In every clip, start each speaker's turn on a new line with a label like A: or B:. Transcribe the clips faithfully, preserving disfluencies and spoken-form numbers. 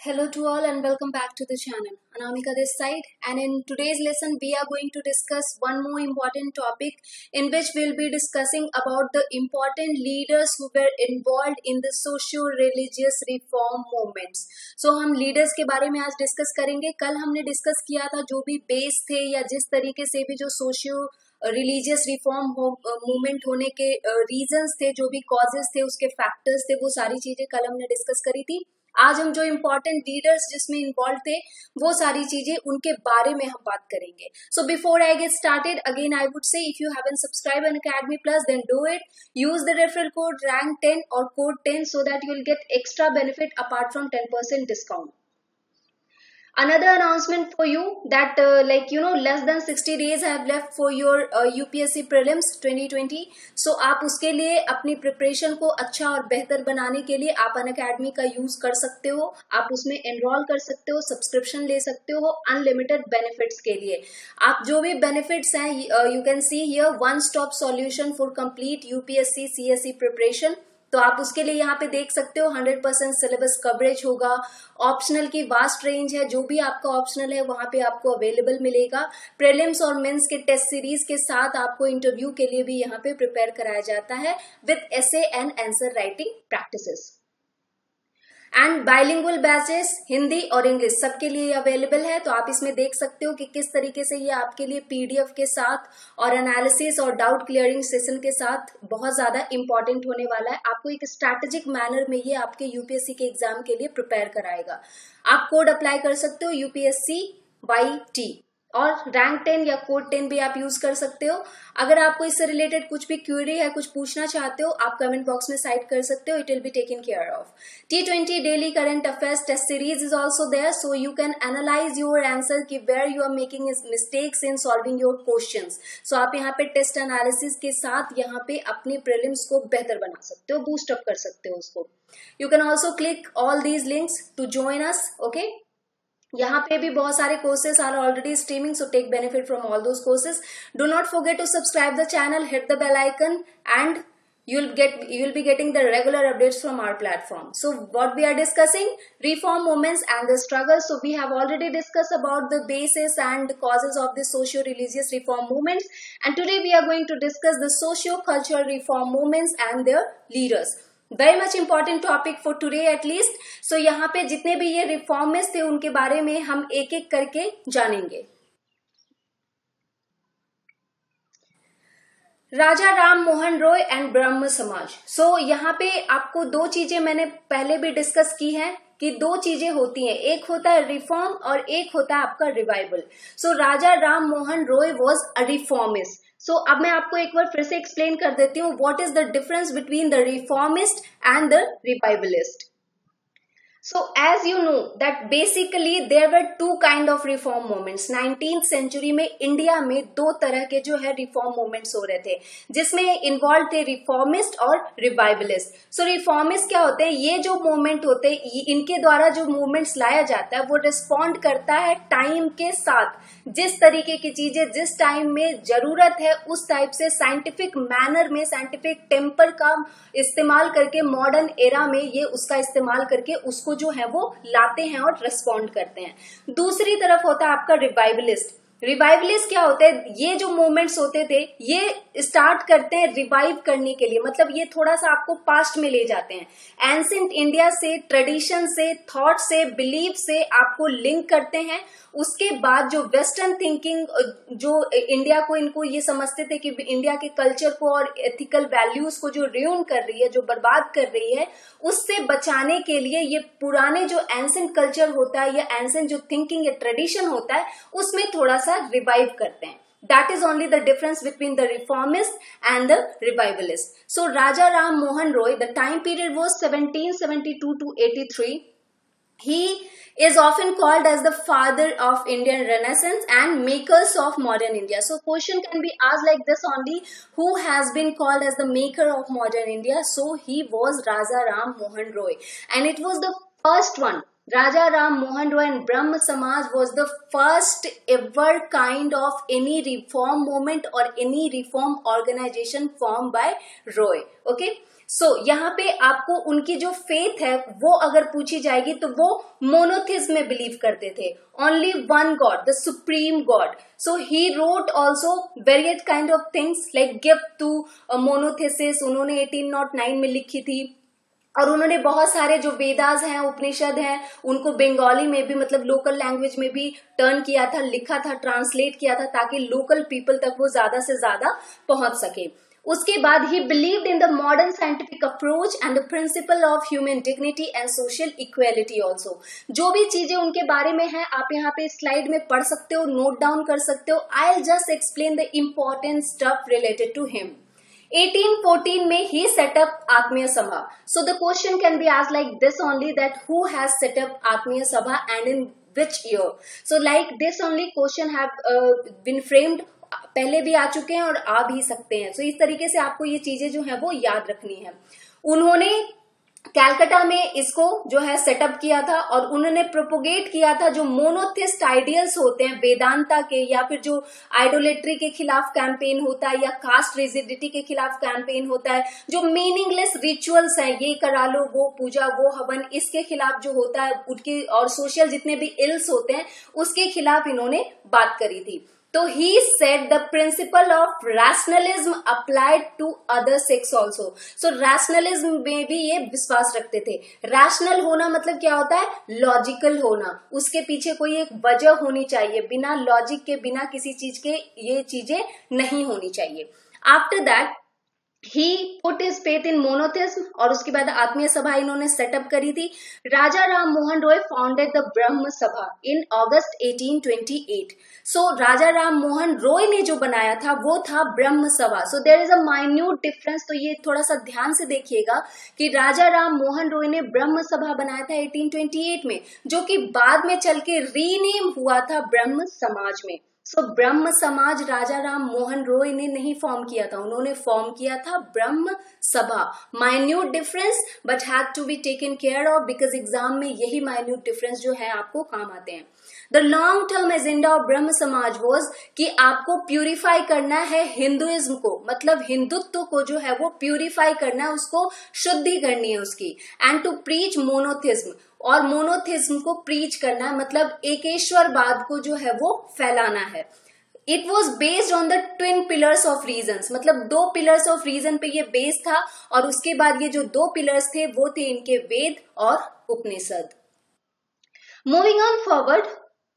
A: Hello to all and welcome back to the channel. Anamika this side, and in today's lesson we are going to discuss one more important topic in which we'll be discussing about the important leaders who were involved in the socio-religious reform movements. So हम leaders के बारे में आज discuss करेंगे. कल हमने discuss किया था जो भी base थे या जिस तरीके से भी जो socio रिलीजियस रिफॉर्म मूवमेंट होने के रीजंस थे, जो भी कॉजेस थे, उसके फैक्टर्स थे, वो सारी चीजें कल हमने डिस्कस करी थी. आज हम जो इम्पोर्टेंट लीडर्स जिसमें इन्वॉल्व थे वो सारी चीजें उनके बारे में हम बात करेंगे. So before I get started again I would say if you haven't subscribe Unacademy plus then do it. Use the referral code rank ten और code ten so that you will get extra benefit apart from ten percent discount. Another announcement for you that uh, like you know less than sixty days have left for your uh, U P S C prelims twenty twenty. So आप उसके लिए अपनी preparation को अच्छा और बेहतर बनाने के लिए आप अनअकैडमी का यूज कर सकते हो. आप उसमें एनरोल कर सकते हो, सब्सक्रिप्शन ले सकते हो अनलिमिटेड बेनिफिट्स के लिए. आप जो भी बेनिफिट्स हैं you can see here one stop solution for complete UPSC CSE preparation. तो आप उसके लिए यहाँ पे देख सकते हो हंड्रेड परसेंट सिलेबस कवरेज होगा. ऑप्शनल की वास्ट रेंज है, जो भी आपका ऑप्शनल है वहां पे आपको अवेलेबल मिलेगा. प्रीलिम्स और मेंस के टेस्ट सीरीज के साथ आपको इंटरव्यू के लिए भी यहाँ पे प्रिपेयर कराया जाता है with essay and answer writing practices. And bilingual batches Hindi और इंग्लिश सबके लिए अवेलेबल है. तो आप इसमें देख सकते हो कि किस तरीके से ये आपके लिए पीडीएफ के साथ और एनालिसिस और डाउट क्लियरिंग सेशन के साथ बहुत ज्यादा इंपॉर्टेंट होने वाला है. आपको एक स्ट्रैटेजिक मैनर में ये आपके यूपीएससी के एग्जाम के लिए प्रिपेयर कराएगा. आप कोड अप्लाई कर सकते हो यूपीएससी वाई टी और रैंक टेन या कोड टेन भी आप यूज कर सकते हो. अगर आपको इससे रिलेटेड कुछ भी क्वेरी है, कुछ पूछना चाहते हो, आप कमेंट बॉक्स में साइड कर सकते हो. It will be taken care of. T twenty daily current affairs test series is also there, so you can analyse your answer कि where you are making mistakes in solving your questions. So आप यहाँ पे test analysis के साथ यहाँ पे अपने prelims को बेहतर बना सकते हो, बूस्ट अप कर सकते हो उसको. You can also click all these links to join us. Okay, यहाँ पे भी बहुत सारे courses are already streaming, so take benefit from all those courses. Do not forget to subscribe the channel, hit the bell icon and you'll get you'll be getting the regular updates from our platform. So what we are discussing, reform movements and the struggle. So we have already discussed about the basis and causes of the socio-religious reform movements, and today we are going to discuss the socio-cultural reform movements and their leaders. Very much important topic for today at least. So यहाँ पे जितने भी ये reformist थे उनके बारे में हम एक एक करके जानेंगे. Raja Ram Mohan Roy and Brahmo Samaj. So so, यहाँ पे आपको दो चीजें मैंने पहले भी डिस्कस की हैं कि दो चीजें होती हैं, एक होता है रिफॉर्म और एक होता है आपका revival. So so, Raja Ram Mohan Roy was a reformist. So so, अब मैं आपको एक बार फिर से एक्सप्लेन कर देती हूँ what is the difference between the reformist and the revivalist. So as you know that basically there were two kind of reform movements. Nineteenth century में इंडिया में दो तरह के जो है रिफॉर्म मूवमेंट्स हो रहे थे, जिसमें इन्वॉल्व थे रिफॉर्मिस्ट और रिवाइवलिस्ट. सो रिफॉर्मिस्ट क्या होते हैं, ये जो मूवमेंट होते हैं इनके द्वारा जो मूवमेंट्स लाया जाता है वो रिस्पॉन्ड करता है टाइम के साथ. जिस तरीके की चीजें जिस टाइम में जरूरत है उस टाइप से साइंटिफिक मैनर में, साइंटिफिक टेम्पर का इस्तेमाल करके मॉडर्न एरा में ये उसका इस्तेमाल करके उसको जो है वो लाते हैं और रिस्पॉन्ड करते हैं. दूसरी तरफ होता है आपका रिवाइवलिस्ट. रिवाइवलिस्ट क्या होता है, ये जो मूवमेंट्स होते थे ये स्टार्ट करते हैं रिवाइव करने के लिए, मतलब ये थोड़ा सा आपको पास्ट में ले जाते हैं. एंशिएंट इंडिया से, ट्रेडिशन से, थॉट से, बिलीफ से आपको लिंक करते हैं. उसके बाद जो वेस्टर्न थिंकिंग जो इंडिया को, इनको ये समझते थे कि इंडिया के कल्चर को और एथिकल वैल्यूज को जो रियून कर रही है, जो बर्बाद कर रही है, उससे बचाने के लिए ये पुराने जो एंशिएंट कल्चर होता है या एंशिएंट जो थिंकिंग या ट्रेडिशन होता है उसमें थोड़ा सा रिवाइव करते हैं. That is only the difference between the reformist and the revivalist. So Raja Ram Mohan Roy, the time period was seventeen seventy-two to eighty-three. He is often called as the father of Indian Renaissance and makers of modern India. So question can be asked like this only, who has been called as the maker of modern India? So he was Raja Ram Mohan Roy, and it was the first one. Raja Ram Mohan Roy and Brahma Samaj was the first ever kind of any reform movement or any reform organization formed by Roy. Okay. So so, यहाँ पे आपको उनकी जो faith है वो अगर पूछी जाएगी तो वो मोनोथिज्म में बिलीव करते थे, only one god, the supreme god. So he wrote also various kind of things like gift to monotheists, उन्होंने एटीन ओ नाइन में लिखी थी. और उन्होंने बहुत सारे जो वेदास हैं, उपनिषद हैं, उनको बंगाली में भी मतलब लोकल लैंग्वेज में भी टर्न किया था, लिखा था, ट्रांसलेट किया था ताकि लोकल पीपल तक वो ज्यादा से ज्यादा पहुंच सके. उसके बाद he believed in the modern scientific approach and the principle of human dignity and social equality also. जो भी चीजें उनके बारे में है आप यहाँ पे स्लाइड में पढ़ सकते हो, नोट डाउन कर सकते हो. I will just explain the important stuff related to him. eighteen fourteen में he set up Atmiya Sabha. So the question can be asked like this only, that who has set up Atmiya Sabha and in which year. So like this only question have uh, been framed, पहले भी आ चुके हैं और आ भी सकते हैं. so इस तरीके से आपको ये चीजें जो है वो याद रखनी है. उन्होंने कैलकाटा में इसको जो है सेटअप किया था और उन्होंने प्रोपोगेट किया था जो मोनोथिस्ट आइडियल्स होते हैं वेदांता के, या फिर जो आइडोलेट्री के खिलाफ कैंपेन होता है या कास्ट रिजिडिटी के खिलाफ कैंपेन होता है, जो मीनिंगलेस रिचुअल्स हैं, ये करा लो, वो पूजा, वो हवन, इसके खिलाफ जो होता है उनके, और सोशल जितने भी इल्स होते हैं उसके खिलाफ इन्होंने बात करी थी. तो he said the principle of rationalism applied to other sects also. So rationalism में भी ये विश्वास रखते थे. rational होना मतलब क्या होता है? लॉजिकल होना, उसके पीछे कोई एक वजह होनी चाहिए, बिना लॉजिक के, बिना किसी चीज के ये चीजें नहीं होनी चाहिए. After that he put his faith in monotheism और उसके बाद आत्मीय सभा इन्होंने सेटअप करी थी. Raja Ram Mohan Roy founded the Brahmo Sabha in August eighteen twenty-eight. सो राजा राम मोहन रॉय ने जो बनाया था वो था Brahmo Sabha. So there is a minute difference, तो ये थोड़ा सा ध्यान से देखिएगा कि राजा राम मोहन रॉय ने ब्रह्म सभा बनाया था eighteen twenty-eight में, जो कि बाद में चल के रीनेम हुआ था ब्रह्म समाज में. सो so, ब्रह्म समाज राजा राम मोहन रॉय ने नहीं फॉर्म किया था, उन्होंने फॉर्म किया था Brahmo Sabha. Minute difference but had to be taken care of, because exam में यही माइन्यूट डिफरेंस जो है आपको काम आते हैं. The long term agenda of Brahmo Samaj was कि आपको प्यूरिफाई करना है हिंदुइज्म को, मतलब हिंदुत्व को जो है वो प्यूरिफाई करना है, उसको शुद्धि करनी है उसकी. एंड टू प्रीच मोनोथिज्म, और मोनोथिज्म को प्रीच करना है मतलब एकेश्वरवाद को जो है वो फैलाना है. It was based on the twin pillars of reasons, मतलब दो पिलर्स ऑफ रीजन पे ये बेस्ड था, और उसके बाद ये जो दो पिलर्स थे वो थे इनके वेद और Upanishad. Moving on forward,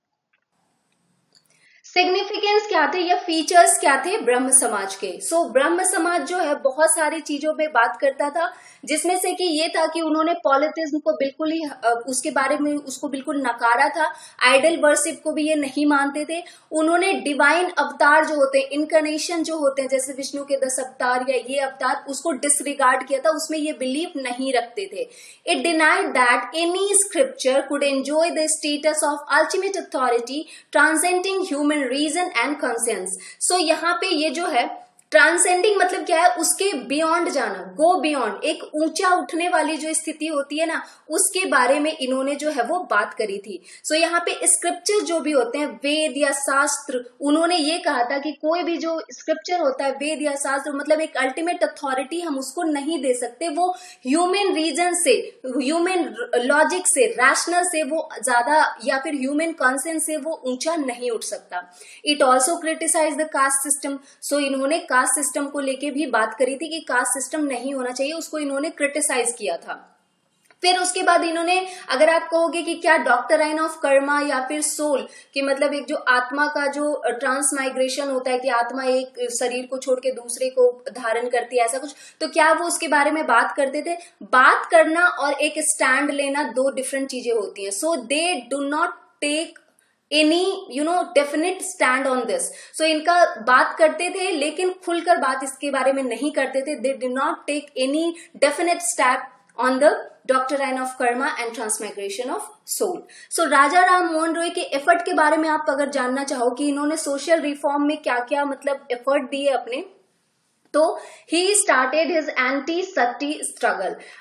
A: significance क्या थे या फीचर्स क्या थे ब्रह्म समाज के. सो so, ब्रह्म समाज जो है बहुत सारी चीजों पे बात करता था, जिसमें से कि ये था कि उन्होंने पॉलिथिज्म को बिल्कुल ही उसके बारे में उसको बिल्कुल नकारा था. आइडल वर्शिप को भी ये नहीं मानते थे. उन्होंने डिवाइन अवतार जो होते हैं, इनकारनेशन जो होते हैं, जैसे विष्णु के दस अवतार या ये अवतार, उसको डिसरिगार्ड किया था, उसमें ये बिलीव नहीं रखते थे. It denied that any scripture could enjoy the status of ultimate authority transcending human reason and conscience. So यहाँ पे ये जो है ट्रांसेंडिंग मतलब क्या है, उसके बियॉन्ड जाना, गो बियॉन्ड, एक ऊंचा उठने वाली जो स्थिति होती है ना, उसके बारे में इन्होंने जो है वो बात करी थी. सो so, यहाँ पे स्क्रिप्चर जो भी होते हैं, वेद या शास्त्र, उन्होंने ये कहा था कि कोई भी जो स्क्रिप्चर होता है, वेद या शास्त्र, मतलब एक अल्टीमेट अथॉरिटी हम उसको नहीं दे सकते, वो ह्यूमन रीजन से, ह्यूमन लॉजिक से, रैशनल से वो ज्यादा, या फिर ह्यूमन कॉन्शियंस से वो ऊंचा नहीं उठ सकता. It also criticise the caste system. So इन्होंने कास्ट सिस्टम को लेके भी बात करी थी कि कास्ट सिस्टम नहीं होना चाहिए, उसको इन्होंने क्रिटिसाइज किया था. फिर उसके बाद इन्होंने, अगर आप कहोगे कि क्या डॉक्ट्राइन ऑफ कर्मा या फिर सोल, कि मतलब एक जो आत्मा का जो ट्रांसमाइग्रेशन होता है कि आत्मा एक शरीर को छोड़ के दूसरे को धारण करती है, ऐसा कुछ, तो क्या वो उसके बारे में बात करते थे? बात करना और एक स्टैंड लेना दो डिफरेंट चीजें होती हैं. So they do not take any you know definite stand on this. So इनका बात करते थे लेकिन खुलकर बात इसके बारे में नहीं करते थे. They did not take any definite step on the doctrine of karma and transmigration of soul. So Raja Ram Mohan Roy के एफर्ट के बारे में आप अगर जानना चाहो कि इन्होंने सोशल रिफॉर्म में क्या क्या मतलब एफर्ट दिए अपने, तो he started his anti sati struggle.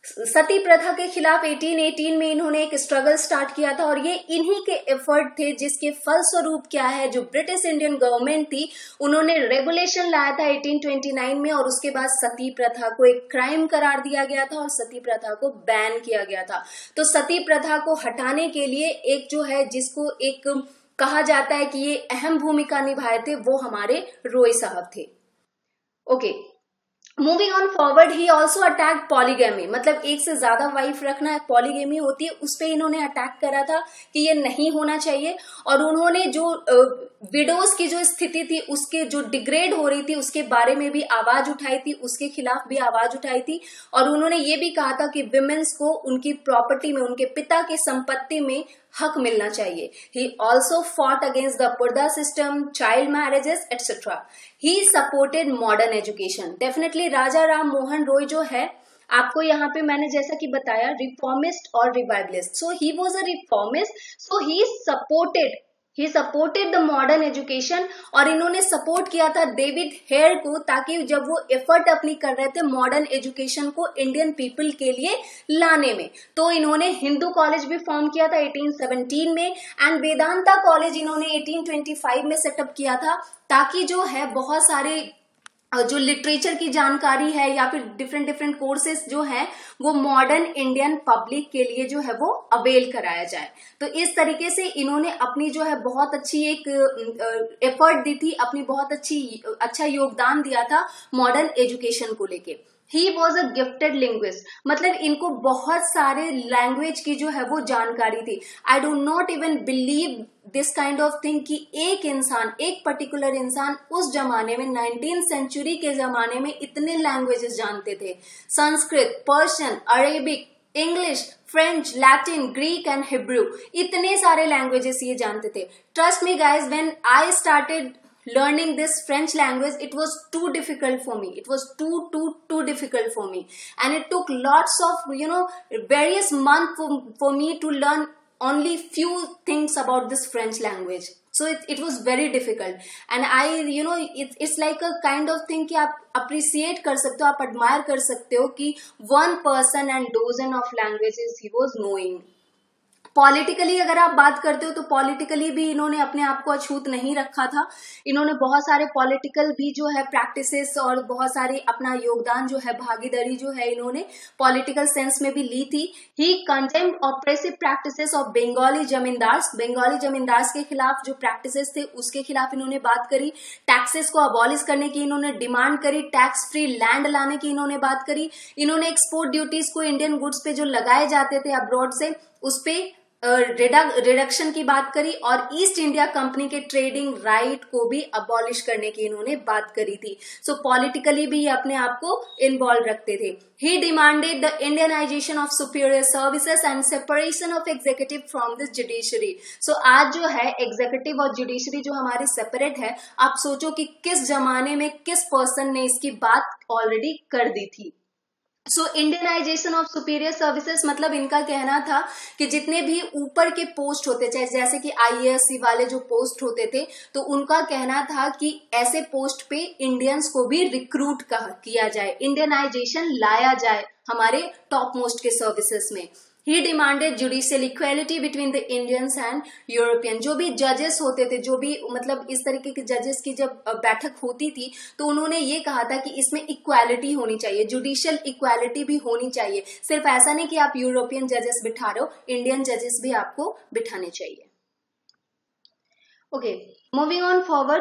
A: Sati प्रथा के खिलाफ अठारह सौ अठारह में इन्होंने एक स्ट्रगल स्टार्ट किया था और ये इन्हीं के एफर्ट थे जिसके फलस्वरूप क्या है, जो ब्रिटिश इंडियन गवर्नमेंट थी उन्होंने रेगुलेशन लाया था अठारह सौ उनतीस में और उसके बाद सती प्रथा को एक क्राइम करार दिया गया था और सती प्रथा को बैन किया गया था। तो सती प्रथा को हटाने के लिए एक जो है जिसको एक कहा जाता है कि ये अहम भूमिका निभाए थे, वो हमारे रॉय साहब थे। Okay, moving on forward, he also attack polygamy, मतलब एक से ज्यादा वाइफ रखना पॉलीगैमी होती है, उस पर इन्होंने अटैक करा था कि ये नहीं होना चाहिए। और उन्होंने जो विडोज की जो स्थिति थी उसके जो डिग्रेड हो रही थी उसके बारे में भी आवाज उठाई थी, उसके खिलाफ भी आवाज उठाई थी। और उन्होंने ये भी कहा था कि विमेन्स को उनकी प्रॉपर्टी में, उनके पिता की संपत्ति में हक मिलना चाहिए। He also fought against the Purdah system, child marriages, et cetera. He supported modern education. Definitely राजा राम मोहन रॉय जो है, आपको यहाँ पे मैंने जैसा कि बताया रिफॉर्मिस्ट और revivalist, so he was a reformist, so he supported he supported the modern education. और इन्होंने सपोर्ट किया था डेविड हेयर को, ताकि जब वो एफर्ट अपनी कर रहे थे मॉडर्न एजुकेशन को इंडियन पीपल के लिए लाने में, तो इन्होंने हिंदू कॉलेज भी फॉर्म किया था अठारह सौ सत्रह में एंड वेदांता कॉलेज इन्होंने अठारह सौ पच्चीस में सेटअप किया था, ताकि जो है बहुत सारे जो लिटरेचर की जानकारी है या फिर डिफरेंट डिफरेंट कोर्सेज जो है वो मॉडर्न इंडियन पब्लिक के लिए जो है वो अवेल कराया जाए। तो इस तरीके से इन्होंने अपनी जो है बहुत अच्छी एक एफर्ट दी थी, अपनी बहुत अच्छी अच्छा योगदान दिया था मॉडर्न एजुकेशन को लेके। He was a gifted linguist, मतलब इनको बहुत सारे लैंग्वेज की जो है वो जानकारी थी। I do not even believe this kind of thing कि एक इंसान, एक पर्टिकुलर इंसान उस जमाने में नाइनटीन सेंचुरी के जमाने में इतने लैंग्वेजेस जानते थे। Sanskrit, Persian, Arabic, English, French, Latin, Greek and Hebrew, इतने सारे लैंग्वेजेस ये जानते थे। Trust me guys, when I started learning this French language, it was too difficult for me. It was too, too, too difficult for me. And it took lots of, you know, various months for, for me to learn only few things about this French language. So it, it was very difficult. And I, you know, it, it's like a kind of thing कि आप appreciate कर सकते हो, आप admire कर सकते हो कि one person and dozen of languages he was knowing. Politically अगर आप बात करते हो तो पॉलिटिकली भी इन्होंने अपने आप को अछूत नहीं रखा था। इन्होंने बहुत सारे पॉलिटिकल भी जो है प्रैक्टिसेस और बहुत सारे अपना योगदान जो है, भागीदारी जो है इन्होंने पॉलिटिकल सेंस में भी ली थी। He condemned oppressive practices of Bengali zamindars, Bengali zamindars के खिलाफ जो प्रैक्टिसेस थे उसके खिलाफ इन्होंने बात करी। टैक्सेस को अबॉलिश करने की इन्होंने डिमांड करी, टैक्स फ्री लैंड लाने की इन्होंने बात करी। इन्होंने एक्सपोर्ट ड्यूटीज को इंडियन गुड्स पे जो लगाए जाते थे अब्रॉड से उस पे रिडक्शन की बात करी और ईस्ट इंडिया कंपनी के ट्रेडिंग राइट को भी अबॉलिश करने की इन्होंने बात करी थी। सो so, पॉलिटिकली भी अपने आप को इन्वॉल्व रखते थे। He demanded the Indianisation of superior services and separation of executive from this judiciary. So आज जो है एग्जीक्यूटिव और जुडिशरी जो हमारे सेपरेट है, आप सोचो कि किस जमाने में किस पर्सन ने इसकी बात ऑलरेडी कर दी थी। So Indianisation of superior services मतलब इनका कहना था कि जितने भी ऊपर के पोस्ट होते, चाहे जैसे कि आई ए एस सी वाले जो पोस्ट होते थे, तो उनका कहना था कि ऐसे पोस्ट पे इंडियंस को भी रिक्रूट किया जाए, इंडियनाइजेशन लाया जाए हमारे टॉप मोस्ट के सर्विसेज में। He demanded judicial equality between the Indians and European. जो भी जजेस होते थे, जो भी मतलब इस तरीके के जजेस की जब बैठक होती थी तो उन्होंने ये कहा था कि इसमें इक्वालिटी होनी चाहिए, जुडिशियल इक्वालिटी भी होनी चाहिए। सिर्फ ऐसा नहीं कि आप यूरोपियन जजेस बिठा रहे हो, इंडियन जजेस भी आपको बिठाने चाहिए। Okay, moving on forward,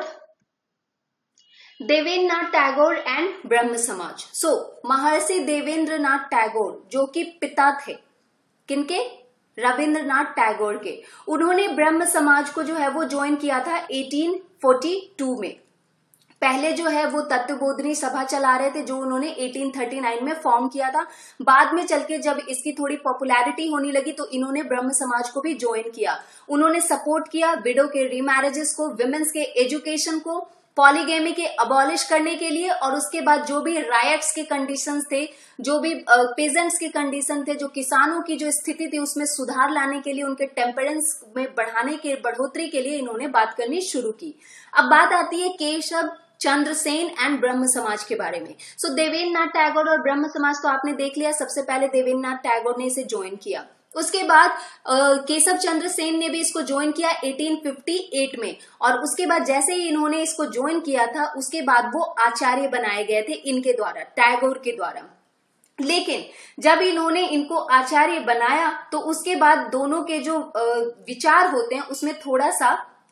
A: Debendranath Tagore and Brahmo Samaj. सो महर्षि देवेंद्रनाथ टैगोर जो कि पिता थे किनके? रविंद्रनाथ टैगोर के। उन्होंने ब्रह्म समाज को जो है वो ज्वाइन किया था अठारह सौ बयालीस में। पहले जो है वो तत्वबोधिनी सभा चला रहे थे जो उन्होंने अठारह सौ उनतालीस में फॉर्म किया था। बाद में चल के जब इसकी थोड़ी पॉपुलैरिटी होने लगी तो इन्होंने ब्रह्म समाज को भी ज्वाइन किया। उन्होंने सपोर्ट किया विडो के रीमैरेजेस को, विमेन्स के एजुकेशन को, पॉलीगेमी के अबॉलिश करने के लिए, और उसके बाद जो भी राइट्स के कंडीशंस थे, जो भी पेजेंट्स के कंडीशन थे, जो किसानों की जो स्थिति थी उसमें सुधार लाने के लिए, उनके टेम्परेंस में बढ़ाने के बढ़ोतरी के लिए इन्होंने बात करनी शुरू की। अब बात आती है केशव चंद्र सेन एंड ब्रह्म समाज के बारे में। सो so, देवेंद्र नाथ टैगोर और ब्रह्म समाज तो आपने देख लिया। सबसे पहले देवेंद्र नाथ टैगोर ने इसे ज्वाइन किया, उसके बाद केशव चंद्र सेन ने भी इसको ज्वाइन किया अठारह सौ अट्ठावन में, और उसके बाद जैसे ही इन्होंने इसको ज्वाइन किया था उसके बाद वो आचार्य बनाए गए थे इनके द्वारा, टैगोर के द्वारा। लेकिन जब इन्होंने इनको आचार्य बनाया तो उसके बाद दोनों के जो विचार होते हैं उसमें थोड़ा सा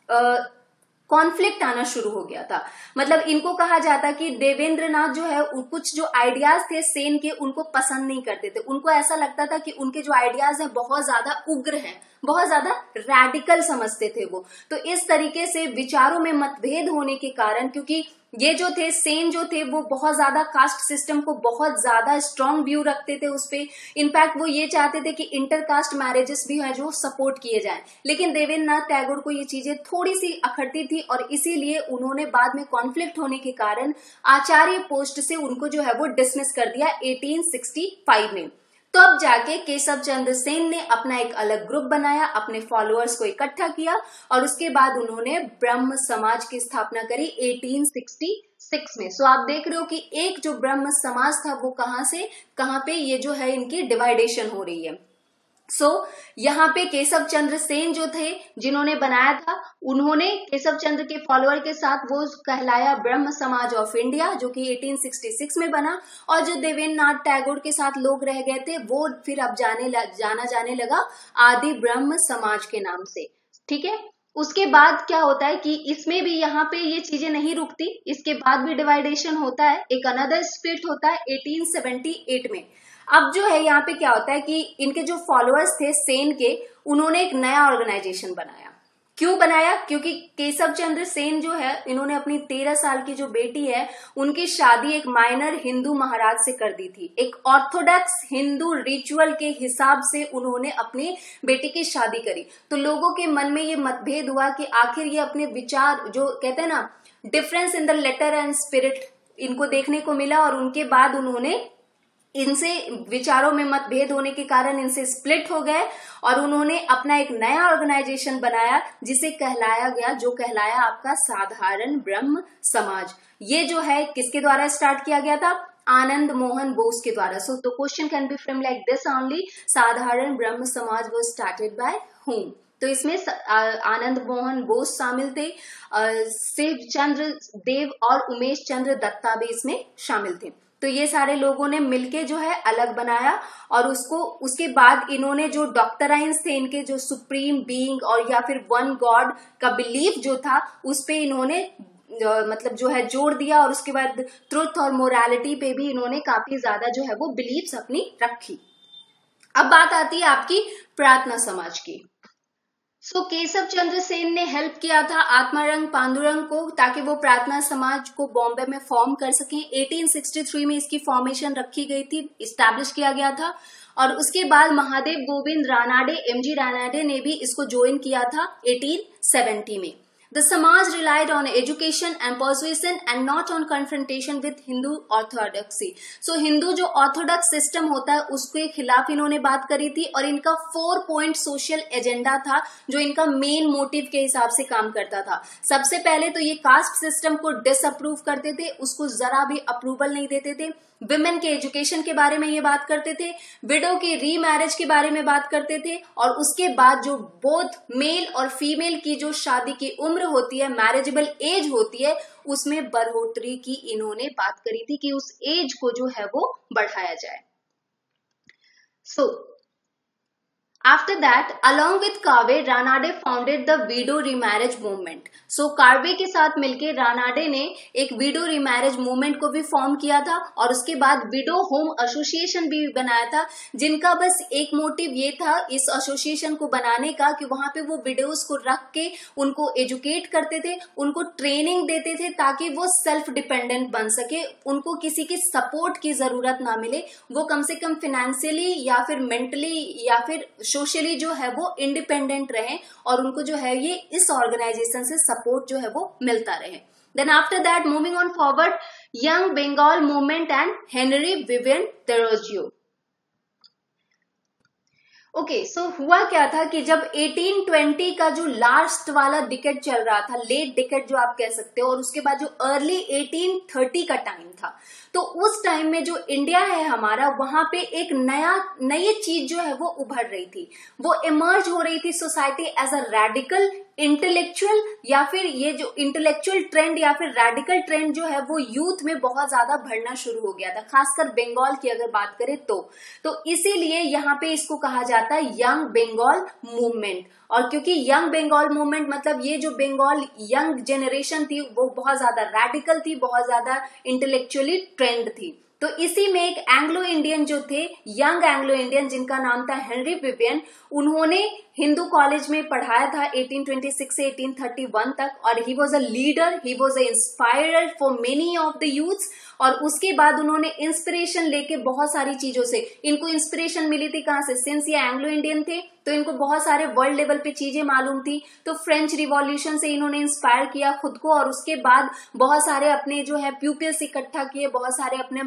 A: कॉन्फ्लिक्ट आना शुरू हो गया था। मतलब इनको कहा जाता कि देवेंद्र नाथ जो है कुछ जो आइडियाज थे सेन के उनको पसंद नहीं करते थे। उनको ऐसा लगता था कि उनके जो आइडियाज हैं बहुत ज्यादा उग्र हैं, बहुत ज्यादा रैडिकल समझते थे वो। तो इस तरीके से विचारों में मतभेद होने के कारण, क्योंकि ये जो थे सेन जो थे वो बहुत ज्यादा कास्ट सिस्टम को बहुत ज्यादा स्ट्रांग व्यू रखते थे उस पे। इनफैक्ट वो ये चाहते थे कि इंटरकास्ट मैरिजेस भी है जो सपोर्ट किए जाएं, लेकिन देवेंद्र नाथ टैगोर को ये चीजें थोड़ी सी अखरती थी और इसीलिए उन्होंने बाद में कॉन्फ्लिक्ट होने के कारण आचार्य पोस्ट से उनको जो है वो डिसमिस कर दिया अठारह सौ पैंसठ में। तो अब जाके केशव चंद्र सेन ने अपना एक अलग ग्रुप बनाया, अपने फॉलोअर्स को इकट्ठा किया और उसके बाद उन्होंने ब्रह्म समाज की स्थापना करी अठारह सौ छियासठ में। सो आप देख रहे हो कि एक जो ब्रह्म समाज था वो कहां से कहां पे ये जो है इनकी डिवाइडेशन हो रही है। सो so, यहाँ पे केशव चंद्र सेन जो थे जिन्होंने बनाया था, उन्होंने केशव चंद्र के फॉलोअर के साथ वो कहलाया ब्रह्म समाज ऑफ इंडिया, जो कि अठारह सौ छियासठ में बना। और जो देवेंद्र नाथ टैगोर के साथ लोग रह गए थे वो फिर अब जाने लग, जाना जाने लगा आदि ब्रह्म समाज के नाम से। ठीक है, उसके बाद क्या होता है कि इसमें भी यहाँ पे ये चीजें नहीं रुकती, इसके बाद भी डिवाइडेशन होता है, एक अनदर स्प्लिट होता है अठारह सौ अठहत्तर में। अब जो है यहाँ पे क्या होता है कि इनके जो फॉलोअर्स थे सेन के, उन्होंने एक नया ऑर्गेनाइजेशन बनाया। क्यों बनाया? क्योंकि केशव चंद्र सेन जो है इन्होंने अपनी तेरह साल की जो बेटी है उनकी शादी एक माइनर हिंदू महाराज से कर दी थी। एक ऑर्थोडॉक्स हिंदू रिचुअल के हिसाब से उन्होंने अपनी बेटी की शादी करी। तो लोगों के मन में ये मतभेद हुआ कि आखिर ये अपने विचार, जो कहते हैं ना difference in the letter and spirit, इनको देखने को मिला। और उनके बाद उन्होंने इनसे विचारों में मतभेद होने के कारण इनसे स्प्लिट हो गए और उन्होंने अपना एक नया ऑर्गेनाइजेशन बनाया जिसे कहलाया गया, जो कहलाया आपका साधारण ब्रह्म समाज। ये जो है किसके द्वारा स्टार्ट किया गया था? आनंद मोहन बोस के द्वारा। सो तो question can be frame like this only, Sadharan Brahmo समाज वाज स्टार्टेड बाय हूम? तो इसमें आनंद मोहन बोस शामिल थे, शिव चंद्र देव और उमेश चंद्र दत्ता भी इसमें शामिल थे। तो ये सारे लोगों ने मिलके जो है अलग बनाया और उसको उसके बाद इन्होंने जो डॉक्टराइंस थे इनके, जो सुप्रीम बीइंग और या फिर वन गॉड का बिलीफ जो था उस पे इन्होंने मतलब जो है जोड़ दिया। और उसके बाद ट्रुथ और मोरालिटी पे भी इन्होंने काफी ज्यादा जो है वो बिलीफ्स अपनी रखी। अब बात आती है आपकी प्रार्थना समाज की। सो so, केशव चंद्र सेन ने हेल्प किया था आत्मारंग पांडुरंग को ताकि वो प्रार्थना समाज को बॉम्बे में फॉर्म कर सकें। अठारह सौ तिरसठ में इसकी फॉर्मेशन रखी गई थी, इस्टेब्लिश किया गया था। और उसके बाद महादेव गोविंद रानाडे, एमजी रानाडे ने भी इसको ज्वाइन किया था अठारह सौ सत्तर में। The Samaj relied on education and persuasion and not on confrontation with Hindu orthodoxy. So Hindu जो ऑर्थोडॉक्स सिस्टम होता है उसके खिलाफ इन्होंने बात करी थी और इनका फोर पॉइंट सोशल एजेंडा था जो इनका मेन मोटिव के हिसाब से काम करता था। सबसे पहले तो ये कास्ट सिस्टम को डिसअप्रूव करते थे, उसको जरा भी अप्रूवल नहीं देते थे। विमेन के एजुकेशन के बारे में ये बात करते थे, विडो की री मैरिज के बारे में बात करते थे और उसके बाद जो बोथ मेल और फीमेल की जो शादी की उम्र होती है, मैरिजेबल एज होती है, उसमें बढ़ोतरी की इन्होंने बात करी थी कि उस एज को जो है वो बढ़ाया जाए। सो so, After that, along with Karve, Ranade founded the widow remarriage movement. So Karve के साथ मिलके रानाडे ने एक विडो रिमैरिज मूवमेंट को भी फॉर्म किया था और उसके बाद विडो होम एसोसिएशन भी बनाया था, जिनका बस एक मोटिव ये था इस एसोसिएशन को बनाने का कि वहां पे वो विडोज को रख के उनको एजुकेट करते थे, उनको ट्रेनिंग देते थे ताकि वो सेल्फ डिपेंडेंट बन सके, उनको किसी की सपोर्ट की जरूरत ना मिले, वो कम से कम फाइनेंशियली या फिर मेंटली या फिर सोशली जो है वो इंडिपेंडेंट रहे और उनको जो है ये इस ऑर्गेनाइजेशन से सपोर्ट जो है वो मिलता रहे। Then after that moving on forward, young Bengal movement and Henry Vivian Derozio. Okay okay, so so हुआ क्या था कि जब एटीन ट्वेंटी का जो लास्ट वाला डिकेड चल रहा था, लेट डिकेड जो आप कह सकते हो, और उसके बाद जो अर्ली एटीन थर्टी का टाइम था, तो उस टाइम में जो इंडिया है हमारा, वहां पे एक नया नई चीज जो है वो उभर रही थी, वो इमर्ज हो रही थी society as a radical intellectual, या फिर ये जो इंटेलेक्चुअल ट्रेंड या फिर रेडिकल ट्रेंड जो है वो यूथ में बहुत ज्यादा बढ़ना शुरू हो गया था, खासकर बंगाल की अगर बात करें तो तो इसीलिए यहाँ पे इसको कहा जाता है यंग बंगाल मूवमेंट। और क्योंकि यंग बंगाल मूवमेंट मतलब ये जो बंगाल यंग जनरेशन थी वो बहुत ज्यादा रेडिकल थी, बहुत ज्यादा इंटेलेक्चुअली ट्रेंड थी, तो इसी में एक एंग्लो इंडियन जो थे, यंग एंग्लो इंडियन, जिनका नाम था हेनरी विवियन, उन्होंने हिंदू कॉलेज में पढ़ाया था एटीन ट्वेंटी सिक्स से एटीन थर्टी वन तक, और he was a leader, he was a inspirer for many of the youths. और उसके बाद उन्होंने इंस्पिरेशन लेके बहुत सारी चीजों से, इनको इंस्पिरेशन मिली थी कहाँ से, सिंस ये एंग्लो इंडियन थे तो इनको बहुत सारे वर्ल्ड लेवल पे चीजें मालूम थी, तो फ्रेंच रिवॉल्यूशन से इन्होंने इंस्पायर किया खुद को, और उसके बाद बहुत सारे अपने जो है प्यूपिल्स इकट्ठा किए, बहुत सारे अपने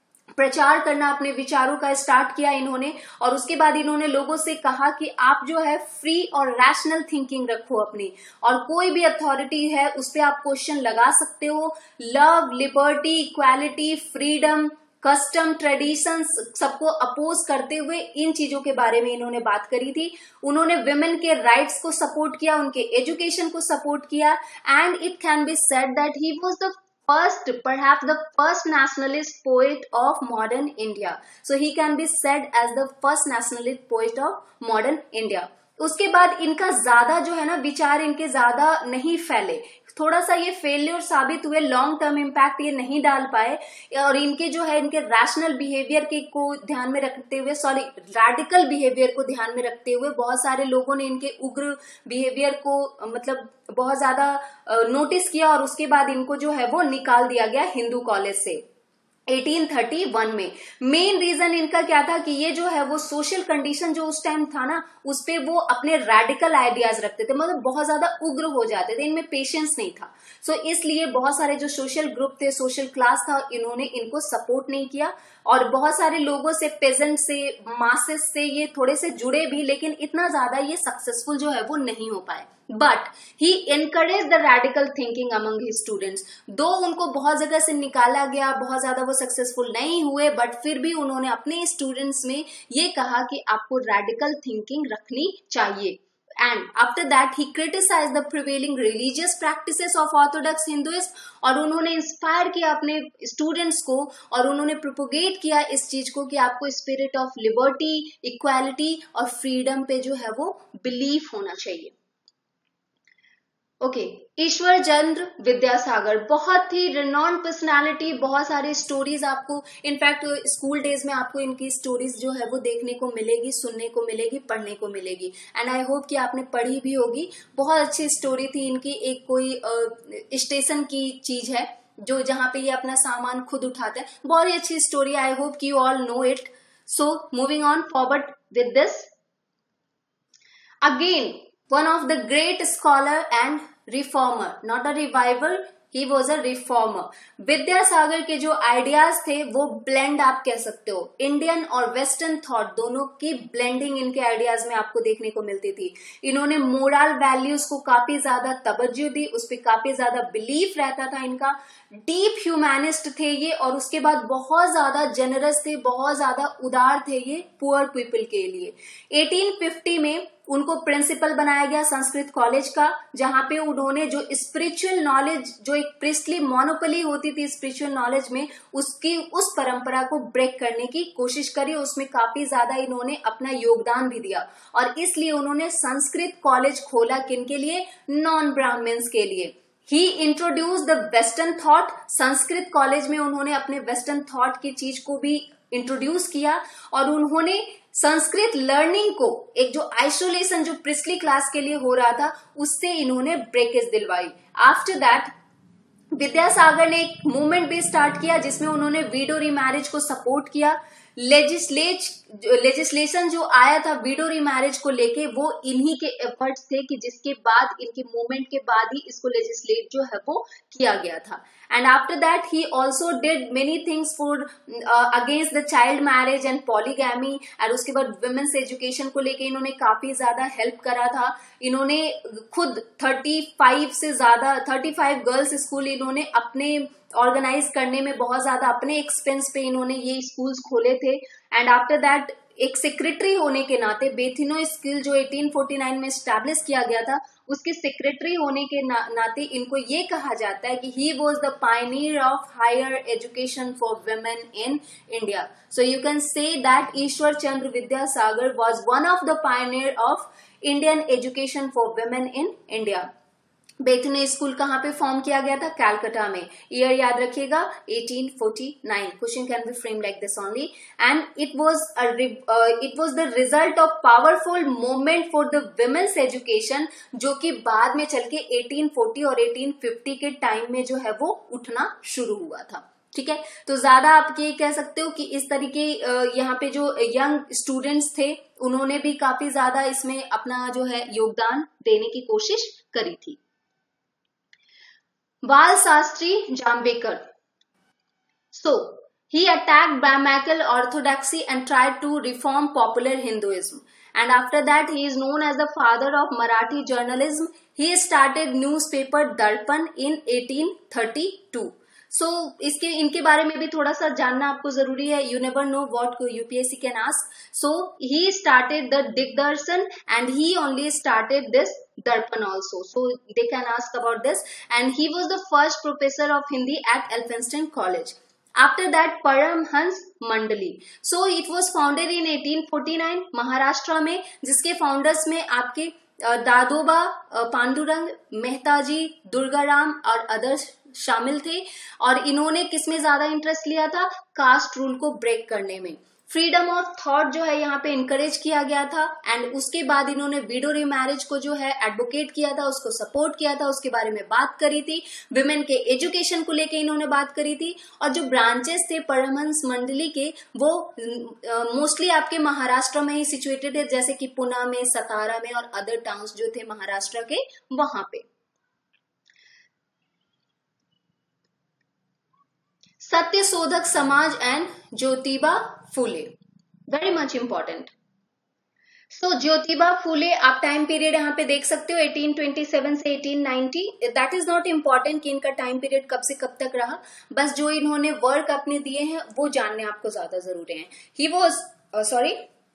A: प्रचार करना, अपने विचारों का स्टार्ट किया इन्होंने। और उसके बाद इन्होंने लोगों से कहा कि आप जो है फ्री और रैशनल थिंकिंग रखो अपनी, और कोई भी अथॉरिटी है उस पर आप क्वेश्चन लगा सकते हो। Love, liberty, equality, freedom, custom, traditions, सबको अपोज करते हुए इन चीजों के बारे में इन्होंने बात करी थी। उन्होंने विमेन के राइट्स को सपोर्ट किया, उनके एजुकेशन को सपोर्ट किया, and it can be said that he was the first, perhaps the first nationalist poet of modern India. So he can be said as the first nationalist poet of modern India. उसके बाद इनका ज्यादा जो है ना विचार इनके ज्यादा नहीं फैले, थोड़ा सा ये फेलियर साबित हुए, लॉन्ग टर्म इम्पैक्ट ये नहीं डाल पाए, और इनके जो है इनके रैशनल बिहेवियर के को ध्यान में रखते हुए, सॉरी रैडिकल बिहेवियर को ध्यान में रखते हुए बहुत सारे लोगों ने इनके उग्र बिहेवियर को मतलब बहुत ज्यादा नोटिस किया, और उसके बाद इनको जो है वो निकाल दिया गया हिंदू कॉलेज से एटीन थर्टी वन में। मेन रीजन इनका क्या था कि ये जो है वो सोशल कंडीशन जो उस टाइम था ना, उस पे वो अपने रेडिकल आइडियाज रखते थे, मतलब बहुत ज्यादा उग्र हो जाते थे, इनमें पेशेंस नहीं था। सो so, इसलिए बहुत सारे जो सोशल ग्रुप थे, सोशल क्लास था, इन्होंने इनको सपोर्ट नहीं किया, और बहुत सारे लोगों से, पेजेंट से, मासेस से ये थोड़े से जुड़े भी, लेकिन इतना ज्यादा ये सक्सेसफुल जो है वो नहीं हो पाए। But he encourage the radical thinking among his students. Though उनको बहुत जगह से निकाला गया, बहुत ज्यादा वो सक्सेसफुल नहीं हुए, बट फिर भी उन्होंने अपने स्टूडेंट्स में ये कहा कि आपको रेडिकल थिंकिंग रखनी चाहिए। And after that he criticized the prevailing religious practices of orthodox Hinduism, और उन्होंने इंस्पायर किया अपने स्टूडेंट्स को, और उन्होंने प्रोपोगेट किया इस चीज को कि आपको स्पिरिट ऑफ लिबर्टी, इक्वालिटी और फ्रीडम पे जो है वो बिलीफ होना चाहिए। ओके okay, ईश्वर चंद्र विद्यासागर, बहुत ही रिनॉन पर्सनालिटी, बहुत सारी स्टोरीज आपको, इनफैक्ट स्कूल डेज में आपको इनकी स्टोरीज जो है वो देखने को मिलेगी, सुनने को मिलेगी, पढ़ने को मिलेगी, एंड आई होप कि आपने पढ़ी भी होगी। बहुत अच्छी स्टोरी थी इनकी। एक कोई स्टेशन की चीज है जो जहां पे ये अपना सामान खुद उठाते हैं, बहुत ही अच्छी स्टोरी। आई होप कि you all know it. So moving on forward with this, again one of the great scholar and reformer, not a revival, he was a reformer. Vidyasagar के जो आइडियाज थे वो ब्लेंड आप कह सकते हो, इंडियन और वेस्टर्न थॉट दोनों की ब्लेंडिंग इनके आइडियाज में आपको देखने को मिलती थी। इन्होंने मोरल वैल्यूज को काफी ज्यादा तवज्जो दी, उस पर काफी ज्यादा बिलीफ रहता था इनका। डीप ह्यूमैनिस्ट थे ये, और उसके बाद बहुत ज्यादा जेनरस थे, बहुत ज्यादा उदार थे ये पुअर पीपल के लिए। एटीन फिफ्टी में उनको प्रिंसिपल बनाया गया संस्कृत कॉलेज का, जहां पे उन्होंने जो स्पिरिचुअल नॉलेज, जो एक प्रिस्टली मोनोपोली होती थी स्पिरिचुअल नॉलेज में, उसकी उस परंपरा को ब्रेक करने की कोशिश करी, उसमें काफी ज्यादा इन्होंने अपना योगदान भी दिया, और इसलिए उन्होंने संस्कृत कॉलेज खोला। किनके लिए? नॉन ब्राह्मण्स के लिए। He introduce the western thought, Sanskrit college में उन्होंने अपने वेस्टर्न थॉट की चीज को भी इंट्रोड्यूस किया, और उन्होंने संस्कृत लर्निंग को, एक जो आइसोलेशन जो प्रिस्टली क्लास के लिए हो रहा था, उससे इन्होंने ब्रेकेज दिलवाई। आफ्टर दैट विद्यासागर ने एक मूवमेंट भी स्टार्ट किया जिसमें उन्होंने विडो रीमैरिज को सपोर्ट किया। लेजिस्लेट लेजिस्लेशन जो आया था विडो रीमैरिज को लेके वो इन्हीं के एफर्ट्स थे कि जिसके बाद इनके मूवमेंट के बाद ही इसको लेजिस्लेट जो है वो किया गया था। And after that he also did many things for against the child marriage and polygamy. And उसके बाद वुमेन्स एजुकेशन को लेके इन्होंने काफी ज्यादा हेल्प करा था। इन्होंने खुद पैंतीस से ज्यादा पैंतीस गर्ल्स स्कूल इन्होंने अपने ऑर्गेनाइज करने में बहुत ज्यादा अपने एक्सपेंस पे इन्होंने ये स्कूल्स खोले थे। एंड आफ्टर दैट एक सेक्रेटरी होने के नाते बेथिनो स्कूल जो अठारह सौ उनचास में स्टैब्लिश किया गया था उसके सेक्रेटरी होने के ना, नाते इनको ये कहा जाता है कि he was the pioneer of higher education for women in India. So you can say that Ishwar Chandra Vidyasagar was one of the pioneer of Indian education for women in India. Bethune school कहाँ पे फॉर्म किया गया था? कैलकाटा में। Year याद रखिएगा अठारह सौ उनचास। Question can be frame like this only. And it was it was the result of powerful movement for the women's education जो कि बाद में चल के अठारह सौ चालीस और अठारह सौ पचास के टाइम में जो है वो उठना शुरू हुआ था। ठीक है, तो ज्यादा आप ये कह सकते हो कि इस तरीके यहाँ पे जो यंग स्टूडेंट्स थे उन्होंने भी काफी ज्यादा इसमें अपना जो है योगदान देने की कोशिश करी थी। बाल Shastri जाम्बेकर. So, he attacked Brahmanical orthodoxy and tried to reform popular Hinduism. And after that, he is known as the father of Marathi journalism. He started newspaper Darpan in eighteen thirty-two. So, इसके इनके बारे में भी थोड़ा सा जानना आपको जरूरी है. You never know what U P S C can ask. So, he started the Digdarshan and he only started this Darpan also. So, they can ask about this. And he was the first professor of Hindi at Elphinstone College. After that, Paramhans Mandali. So, it was founded in eighteen forty-nine Maharashtra में, जिसके founders में आपके दादोबा पांडुरंग, मेहताजी, दुर्गाराम और others शामिल थे. और इन्होंने किसमें ज्यादा इंटरेस्ट लिया था? कास्ट रूल को ब्रेक करने में. फ्रीडम ऑफ थॉट जो है यहाँ पे इनकरेज किया गया था. एंड उसके बाद इन्होंने विडो रीमैरिज को जो है एडवोकेट किया था, उसको सपोर्ट किया था, उसके बारे में बात करी थी. विमेन के एजुकेशन को लेके इन्होंने बात करी थी. और जो ब्रांचेस थे परमहंस मंडली के वो मोस्टली uh, आपके महाराष्ट्र में ही सिचुएटेड है, जैसे कि पुणे में, सतारा में और अदर टाउन्स जो थे महाराष्ट्र के वहां पे. Satyashodhak Samaj and Jyotiba Phule, very much important. So Jyotiba Phule आप टाइम पीरियड यहाँ पे देख सकते हो अठारह सौ सत्ताईस से अठारह सौ नब्बे. दैट इज नॉट इम्पॉर्टेंट कि इनका टाइम पीरियड कब से कब तक रहा, बस जो इन्होंने वर्क अपने दिए हैं वो जानने आपको ज्यादा जरूरी है. He was sorry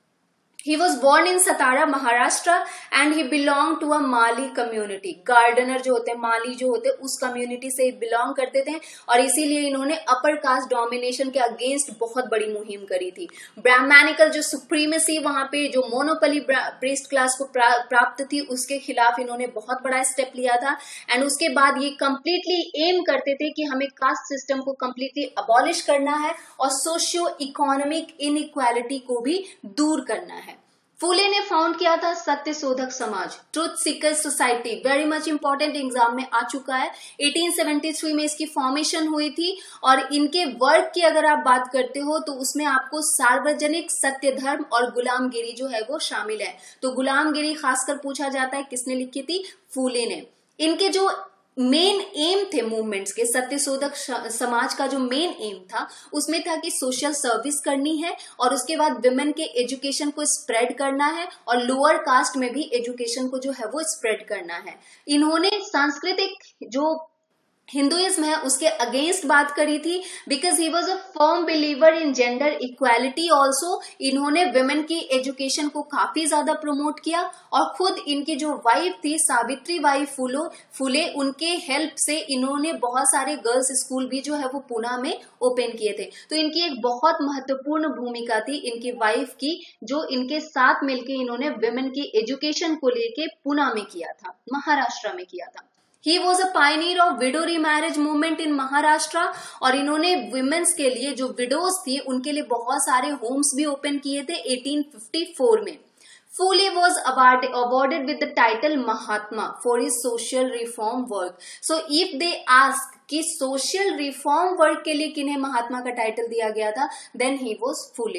A: He was born in Satara, Maharashtra, and he belonged to a Mali community. Gardener जो होते हैं, माली जो होते हैं, उस कम्युनिटी से बिलोंग करते थे और इसीलिए इन्होंने अपर कास्ट डोमिनेशन के अगेंस्ट बहुत बड़ी मुहिम करी थी. ब्राह्मणिकल जो सुप्रीमेसी वहां पे जो मोनोपोली प्रीस्ट क्लास को प्रा, प्राप्त थी उसके खिलाफ इन्होंने बहुत बड़ा स्टेप लिया था. एंड उसके बाद ये कंप्लीटली एम करते थे कि हमें कास्ट सिस्टम को कंप्लीटली अबॉलिश करना है और सोशियो इकोनॉमिक इनइक्वालिटी को भी दूर करना है. फुले ने फाउंड किया था Satyashodhak Samaj, truth seekers society, very much important, exam में आ चुका है. अठारह सौ तिहत्तर में इसकी फॉर्मेशन हुई थी. और इनके वर्क की अगर आप बात करते हो तो उसमें आपको सार्वजनिक सत्य धर्म और गुलामगिरी जो है वो शामिल है. तो गुलामगिरी खासकर पूछा जाता है किसने लिखी थी? फुले ने. इनके जो मेन एम थे मूवमेंट्स के, सत्यशोधक समाज का जो मेन एम था उसमें था कि सोशल सर्विस करनी है और उसके बाद विमेन के एजुकेशन को स्प्रेड करना है और लोअर कास्ट में भी एजुकेशन को जो है वो स्प्रेड करना है. इन्होंने सांस्कृतिक जो हिंदुइज्म है उसके अगेंस्ट बात करी थी, because he was a firm believer in gender equality also. इन्होंने विमेन की एजुकेशन को काफी ज्यादा प्रमोट किया और खुद इनकी जो वाइफ थी सावित्री बाई फुलो फुले, उनके हेल्प से इन्होंने बहुत सारे गर्ल्स स्कूल भी जो है वो पुणे में ओपन किए थे. तो इनकी एक बहुत महत्वपूर्ण भूमिका थी इनकी वाइफ की, जो इनके साथ मिलकर इन्होंने विमेन की एजुकेशन को लेके पुणे में किया था, महाराष्ट्र में किया था. He was a pioneer of widow remarriage movement in Maharashtra. और इन्होंने विमेन्स के लिए जो विडोज थी उनके लिए बहुत सारे होम्स भी ओपन किए थे अठारह सौ चौवन में. Phule was award, awarded with the title Mahatma for his social reform work. So if they ask कि social reform work के लिए किन्हें महात्मा का टाइटल दिया गया था, then he was Phule.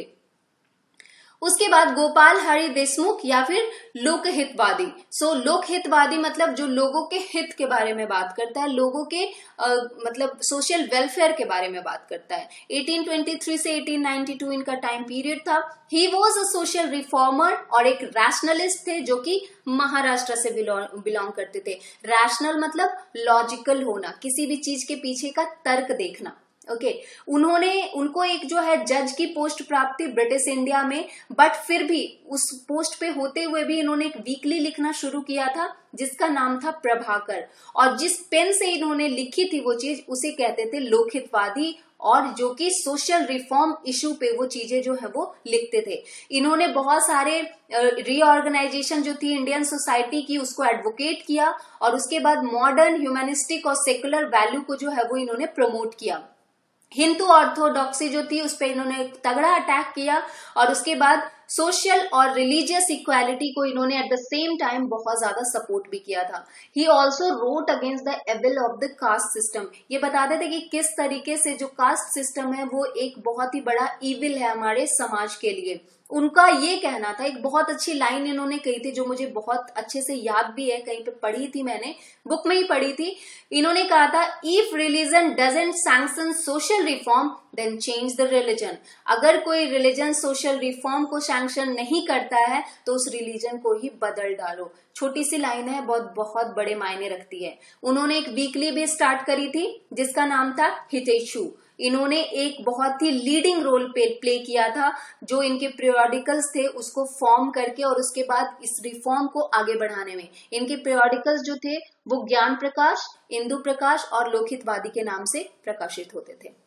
A: उसके बाद गोपाल हरि देशमुख या फिर लोकहितवादी. सो so, लोकहितवादी मतलब जो लोगों के हित के बारे में बात करता है, लोगों के आ, मतलब सोशल वेलफेयर के बारे में बात करता है. अठारह सौ तेईस से अठारह सौ बानवे इनका टाइम पीरियड था. He was a social reformer और एक रैशनलिस्ट थे जो कि महाराष्ट्र से बिलोंग करते थे. रैशनल मतलब लॉजिकल होना, किसी भी चीज के पीछे का तर्क देखना. Okay okay. उन्होंने उनको एक जो है जज की पोस्ट प्राप्त थी ब्रिटिश इंडिया में, बट फिर भी उस पोस्ट पे होते हुए भी इन्होंने एक वीकली लिखना शुरू किया था जिसका नाम था प्रभाकर. और जिस पेन से इन्होंने लिखी थी वो चीज उसे कहते थे लोकहितवादी, और जो कि सोशल रिफॉर्म इशू पे वो चीजें जो है वो लिखते थे. इन्होंने बहुत सारे रीऑर्गेनाइजेशन जो थी इंडियन सोसाइटी की उसको एडवोकेट किया, और उसके बाद मॉडर्न ह्यूमैनिस्टिक और सेकुलर वैल्यू को जो है वो इन्होंने प्रमोट किया. हिंदू ऑर्थोडॉक्सी जो थी उस पर इन्होंने तगड़ा अटैक किया, और उसके बाद सोशल और रिलीजियस इक्वालिटी को इन्होंने एट द सेम टाइम बहुत ज्यादा सपोर्ट भी किया था. He also wrote against the evil of the caste system. ये बताते थे कि किस तरीके से जो कास्ट सिस्टम है वो एक बहुत ही बड़ा इविल है हमारे समाज के लिए. उनका ये कहना था, एक बहुत अच्छी लाइन इन्होंने कही थी जो मुझे बहुत अच्छे से याद भी है, कहीं पे पढ़ी थी मैंने, बुक में ही पढ़ी थी. इन्होंने कहा था, if religion doesn't sanction social reform then change the religion. अगर कोई रिलीजन सोशल रिफॉर्म को सैंक्शन नहीं करता है तो उस रिलीजन को ही बदल डालो. छोटी सी लाइन है, बहुत बहुत बड़े मायने रखती है. उन्होंने एक वीकली भी स्टार्ट करी थी जिसका नाम था हितेशु. इन्होंने एक बहुत ही लीडिंग रोल प्ले किया था जो इनके पीरियोडिकल्स थे उसको फॉर्म करके और उसके बाद इस रिफॉर्म को आगे बढ़ाने में. इनके पीरियोडिकल्स जो थे वो ज्ञान प्रकाश, इंदु प्रकाश और लोकहितवादी के नाम से प्रकाशित होते थे.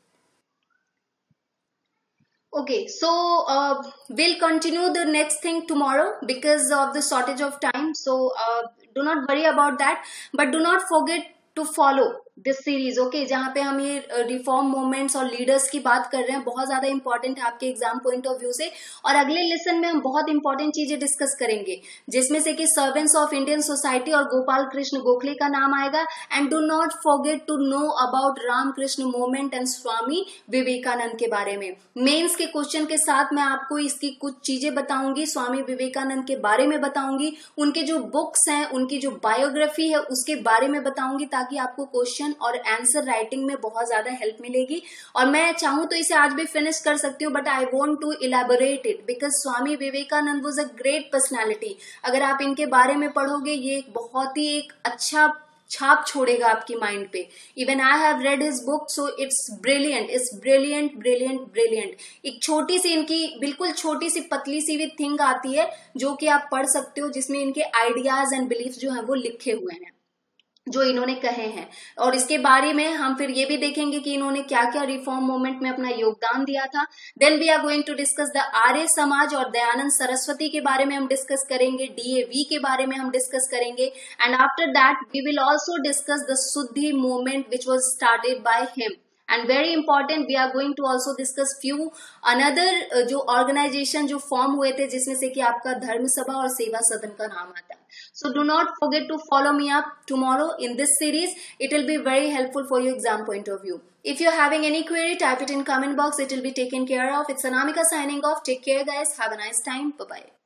A: Okay, so uh, we'll continue the next thing tomorrow because of the shortage of time. So uh, do not worry about that, but do not forget to follow this series. Okay, जहाँ पे हम ये reform movements और leaders की बात कर रहे हैं, बहुत ज्यादा इंपॉर्टेंट है आपके एग्जाम पॉइंट ऑफ व्यू से. और अगले लेसन में हम बहुत इंपॉर्टेंट चीजें डिस्कस करेंगे जिसमें से कि सर्वेंट्स ऑफ इंडियन सोसाइटी और गोपाल कृष्ण गोखले का नाम आएगा. And do not forget to know about Ramakrishna movement and Swami Vivekananda के बारे में. मेंस के क्वेश्चन के साथ मैं आपको इसकी कुछ चीजें बताऊंगी, स्वामी विवेकानंद के बारे में बताऊंगी, उनके जो बुक्स हैं, उनकी जो बायोग्राफी है उसके बारे में बताऊंगी, ताकि आपको क्वेश्चन और आंसर राइटिंग में बहुत ज्यादा हेल्प मिलेगी. और मैं चाहूं तो इसे आज भी फिनिश कर सकती हूँ, but I want to elaborate it because Swami Vivekananda was a great personality. अगर आप इनके बारे में पढ़ोगे ये एक बहुत ही एक अच्छा छाप छोड़ेगा आपकी माइंड पे. Even I have read his book, so it's brilliant, it's brilliant brilliant brilliant. एक छोटी सी इनकी बिल्कुल छोटी सी पतली सी भी थिंग आती है जो कि आप पढ़ सकते हो, जिसमें इनके आइडियाज एंड बिलीफ जो है वो लिखे हुए हैं, जो इन्होंने कहे हैं. और इसके बारे में हम फिर ये भी देखेंगे कि इन्होंने क्या क्या रिफॉर्म मूवमेंट में अपना योगदान दिया था. Then we are going to discuss the Arya Samaj और दयानंद सरस्वती के बारे में हम डिस्कस करेंगे, डीएवी के बारे में हम डिस्कस करेंगे. And after that we will also discuss the Shuddhi movement which was started by him. And very important, we are going to also discuss few another जो ऑर्गेनाइजेशन जो फॉर्म हुए थे, जिसमें से कि आपका धर्म सभा और सेवा सदन का नाम आता है. So do not forget to follow me up tomorrow in this series. It will be very helpful for your exam point of view. If you're having any query, type it in comment box. It will be taken care of. It's Anamika signing off. Take care guys. Have a nice time. Bye-bye.